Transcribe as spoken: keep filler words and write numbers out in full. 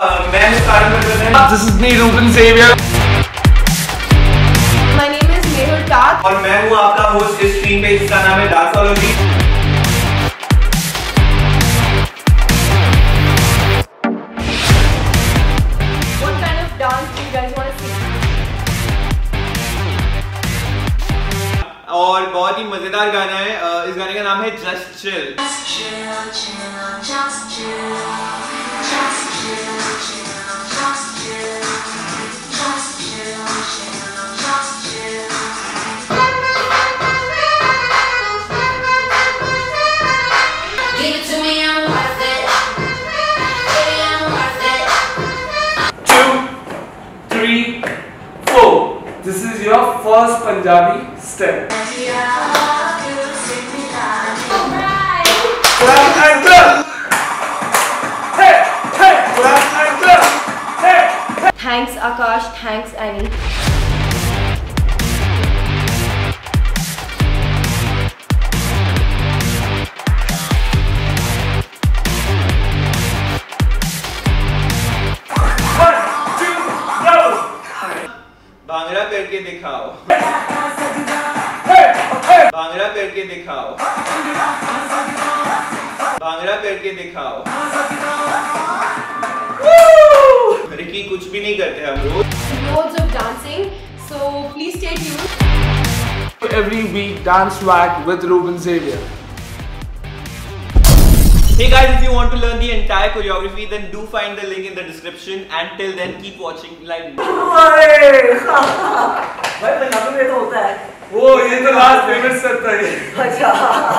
मैं Sarang represent. This is me, Ruben Xavier. My name is Mehul और मैं हूँ आपका होस्ट इस स्ट्रीम पे, जिसका नाम है डांसोलॉजी. What kind of dance do you guys want to see? और बहुत ही मजेदार गाना है. इस गाने का नाम है Just Chill. Three, four. This is your first Punjabi step. Clap and clap. Hey, hey, clap and clap. Hey, hey. Thanks Akash, thanks Annie. Bhangra करके दिखाओ. भांगड़ा करके दिखाओ. भांगड़ा करके दिखाओ. रिकी कुछ भी नहीं करते हम लोग. Loads of dancing, so please stay tuned. Every week, dance swag with Ruben Xavier. Hey guys, if you want to learn the entire choreography, then do find the link in the description. And till then, keep watching Liveme. भाई पंजाबी में तो होता है वो ये तो last famous करता है. अच्छा.